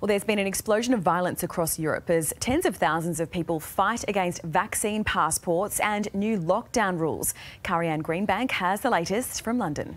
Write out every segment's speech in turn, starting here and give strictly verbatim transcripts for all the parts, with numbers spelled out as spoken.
Well, there's been an explosion of violence across Europe as tens of thousands of people fight against vaccine passports and new lockdown rules. Karianne Greenbank has the latest from London.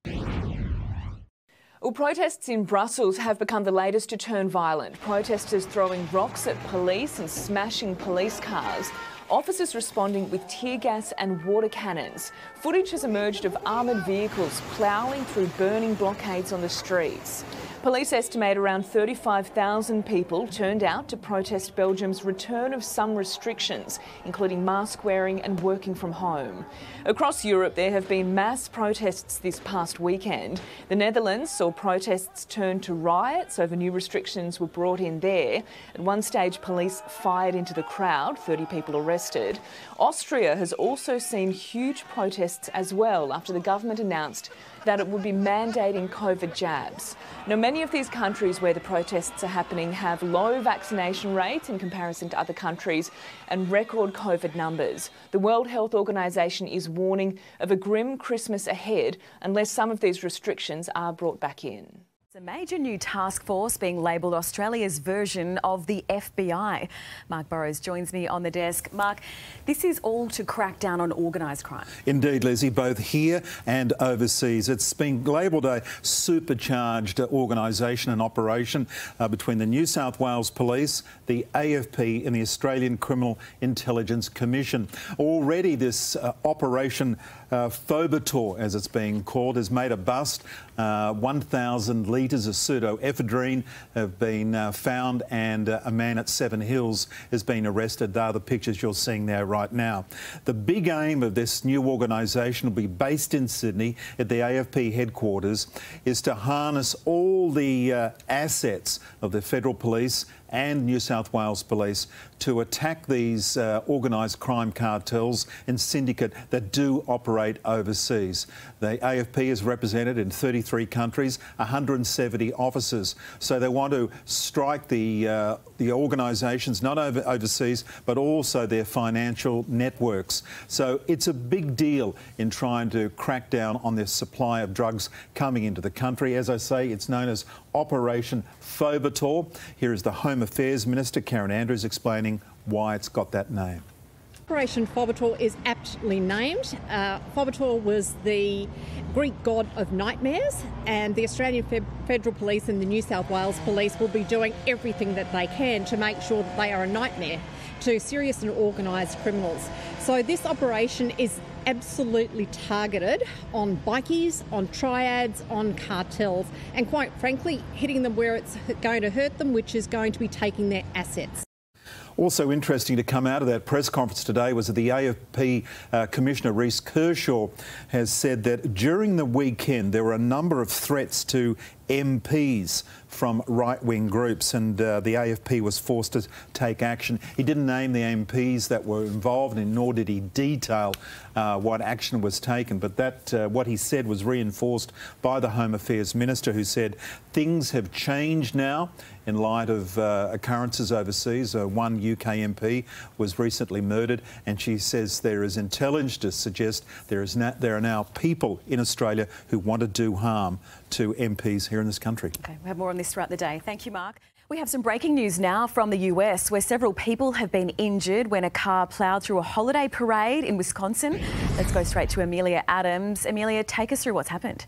Well, protests in Brussels have become the latest to turn violent. Protesters throwing rocks at police and smashing police cars. Officers responding with tear gas and water cannons. Footage has emerged of armoured vehicles ploughing through burning blockades on the streets. Police estimate around thirty-five thousand people turned out to protest Belgium's return of some restrictions, including mask wearing and working from home. Across Europe, there have been mass protests this past weekend. The Netherlands saw protests turn to riots over new restrictions were brought in there. At one stage, police fired into the crowd, thirty people arrested. Austria has also seen huge protests as well after the government announced that it would be mandating COVID jabs. Now, many of these countries where the protests are happening have low vaccination rates in comparison to other countries and record COVID numbers. The World Health Organization is warning of a grim Christmas ahead unless some of these restrictions are brought back in. A major new task force being labelled Australia's version of the F B I. Mark Burrows joins me on the desk. Mark, this is all to crack down on organised crime. Indeed, Lizzie, both here and overseas. It's been labelled a supercharged organisation and operation uh, between the New South Wales Police, the A F P and the Australian Criminal Intelligence Commission. Already this uh, Operation uh, Phobetor, as it's being called, has made a bust. Uh, one thousand litres of pseudoephedrine have been uh, found, and uh, a man at Seven Hills has been arrested. They are the pictures you're seeing there right now. The big aim of this new organisation will be based in Sydney at the A F P headquarters, is to harness all the uh, assets of the Federal Police and New South Wales Police to attack these uh, organised crime cartels and syndicate that do operate overseas. The A F P is represented in thirty-three countries, one hundred seventy officers. So they want to strike the, uh, the organisations, not over, overseas, but also their financial networks. So it's a big deal in trying to crack down on the supply of drugs coming into the country. As I say, it's known as Operation Phobetor. Here is the Home Affairs Minister, Karen Andrews, explaining why it's got that name. Operation Phobetor is aptly named. Uh, Phobetor was the Greek god of nightmares, and the Australian Fe- Federal Police and the New South Wales Police will be doing everything that they can to make sure that they are a nightmare to serious and organised criminals. So this operation is absolutely targeted on bikies, on triads, on cartels, and quite frankly, hitting them where it's going to hurt them, which is going to be taking their assets. Also interesting to come out of that press conference today was that the A F P uh, Commissioner Reece Kershaw has said that during the weekend there were a number of threats to M Ps from right-wing groups, and uh, the A F P was forced to take action. He didn't name the M Ps that were involved, and nor did he detail uh, what action was taken. But that uh, what he said was reinforced by the Home Affairs Minister, who said things have changed now in light of uh, occurrences overseas. Uh, one U K M P was recently murdered, and she says there is intelligence to suggest there is na- there are now people in Australia who want to do harm to M Ps here in this country. Okay, we'll have more on this throughout the day. Thank you, Mark. We have some breaking news now from the U S, where several people have been injured when a car ploughed through a holiday parade in Wisconsin. Let's go straight to Amelia Adams. Amelia, take us through what's happened.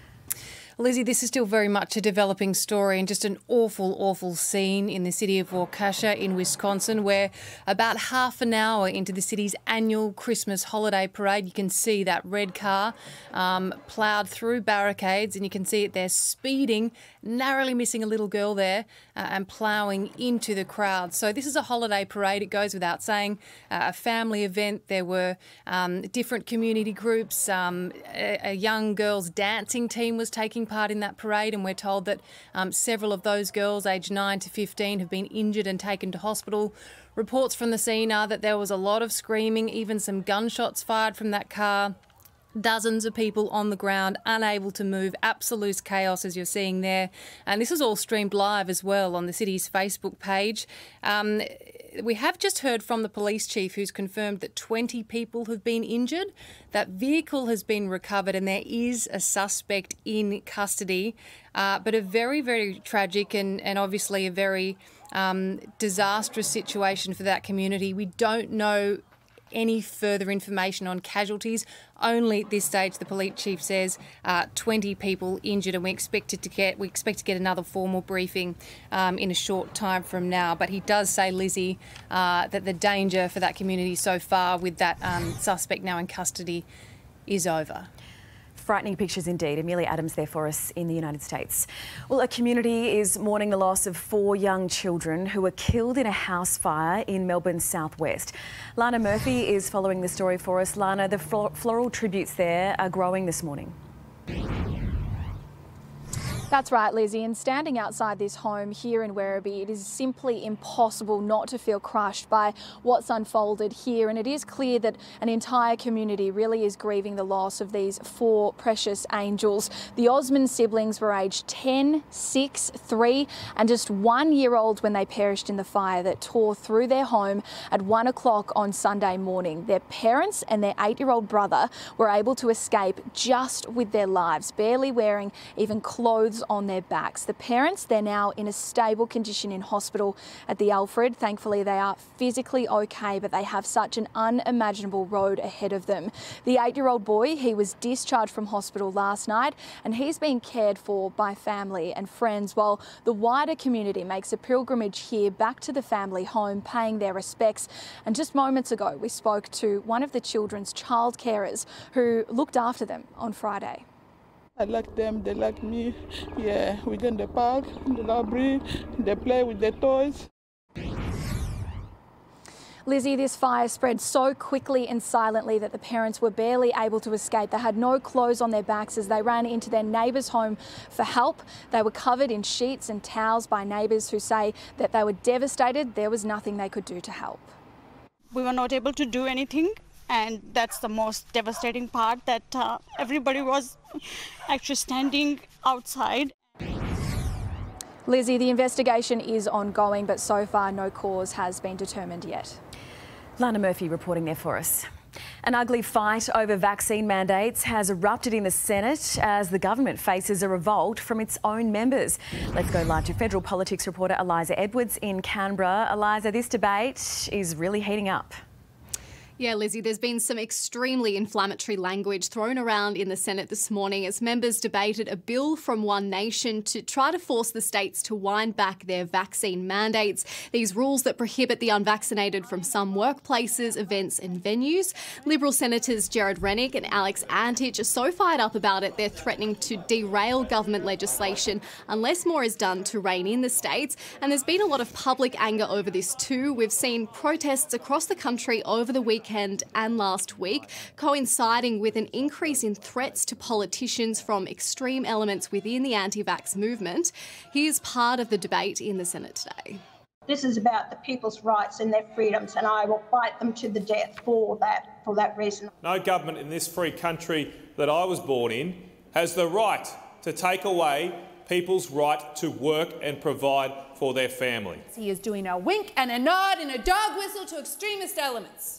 Lizzie, this is still very much a developing story and just an awful, awful scene in the city of Waukesha in Wisconsin, where about half an hour into the city's annual Christmas holiday parade, you can see that red car um, ploughed through barricades, and you can see it there speeding, narrowly missing a little girl there uh, and ploughing into the crowd. So this is a holiday parade, it goes without saying, uh, a family event. There were um, different community groups. Um, a, a young girls' dancing team was taking part in that parade, and we're told that um, several of those girls aged nine to fifteen have been injured and taken to hospital. Reports from the scene are that there was a lot of screaming, even some gunshots fired from that car. Dozens of people on the ground, unable to move, absolute chaos as you're seeing there. And this is all streamed live as well on the city's Facebook page. Um, we have just heard from the police chief, who's confirmed that twenty people have been injured. That vehicle has been recovered and there is a suspect in custody. Uh, but a very, very tragic and, and obviously a very um, disastrous situation for that community. We don't know any further information on casualties. Only at this stage, the police chief says uh, twenty people injured, and we expect it to get we expect to get another formal briefing um, in a short time from now. But he does say, Lizzie, uh, that the danger for that community so far, with that um, suspect now in custody, is over. Frightening pictures indeed. Amelia Adams there for us in the United States. Well, a community is mourning the loss of four young children who were killed in a house fire in Melbourne's southwest. Lana Murphy is following the story for us. Lana, the floral tributes there are growing this morning. That's right, Lizzie, and standing outside this home here in Werribee, it is simply impossible not to feel crushed by what's unfolded here, and it is clear that an entire community really is grieving the loss of these four precious angels. The Osmond siblings were aged ten, six, three and just one year old when they perished in the fire that tore through their home at one o'clock on Sunday morning. Their parents and their eight-year-old brother were able to escape just with their lives, barely wearing even clothes on their backs. The parents, they're now in a stable condition in hospital at the Alfred. Thankfully, they are physically okay, but they have such an unimaginable road ahead of them. The eight-year-old boy, he was discharged from hospital last night and he's being cared for by family and friends, while the wider community makes a pilgrimage here back to the family home, paying their respects. And just moments ago, we spoke to one of the children's child carers who looked after them on Friday. I like them, they like me. Yeah, we go in the park, in the library, they play with their toys. Lizzie, this fire spread so quickly and silently that the parents were barely able to escape. They had no clothes on their backs as they ran into their neighbour's home for help. They were covered in sheets and towels by neighbours who say that they were devastated. There was nothing they could do to help. We were not able to do anything. And that's the most devastating part, that uh, everybody was actually standing outside. Lizzie, the investigation is ongoing, but so far no cause has been determined yet. Lana Murphy reporting there for us. An ugly fight over vaccine mandates has erupted in the Senate as the government faces a revolt from its own members. Let's go live to federal politics reporter Eliza Edwards in Canberra. Eliza, this debate is really heating up. Yeah, Lizzie, there's been some extremely inflammatory language thrown around in the Senate this morning as members debated a bill from One Nation to try to force the states to wind back their vaccine mandates. These rules that prohibit the unvaccinated from some workplaces, events and venues. Liberal Senators Gerard Rennick and Alex Antich are so fired up about it, they're threatening to derail government legislation unless more is done to rein in the states. And there's been a lot of public anger over this too. We've seen protests across the country over the weekend and last week, coinciding with an increase in threats to politicians from extreme elements within the anti-vax movement. Here's part of the debate in the Senate today. This is about the people's rights and their freedoms, and I will fight them to the death for that, for that reason. No government in this free country that I was born in has the right to take away people's right to work and provide for their family. He is doing a wink and a nod and a dog whistle to extremist elements.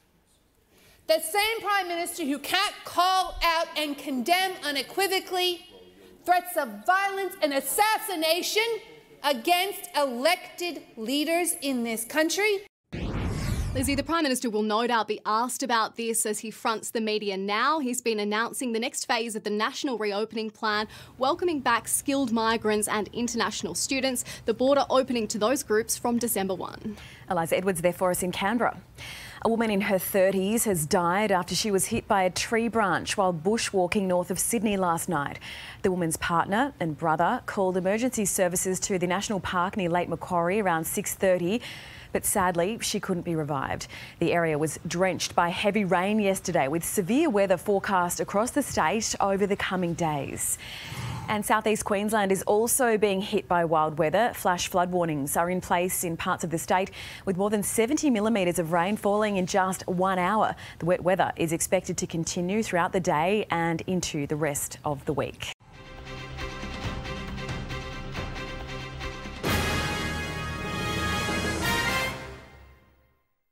The same Prime Minister who can't call out and condemn unequivocally threats of violence and assassination against elected leaders in this country. Lizzie, the Prime Minister will no doubt be asked about this as he fronts the media now. He's been announcing the next phase of the national reopening plan, welcoming back skilled migrants and international students, the border opening to those groups from December first. Eliza Edwards there for us in Canberra. A woman in her thirties has died after she was hit by a tree branch while bushwalking north of Sydney last night. The woman's partner and brother called emergency services to the national park near Lake Macquarie around six thirty, but sadly she couldn't be revived. The area was drenched by heavy rain yesterday, with severe weather forecast across the state over the coming days. And southeast Queensland is also being hit by wild weather. Flash flood warnings are in place in parts of the state, with more than seventy millimetres of rain falling in just one hour. The wet weather is expected to continue throughout the day and into the rest of the week.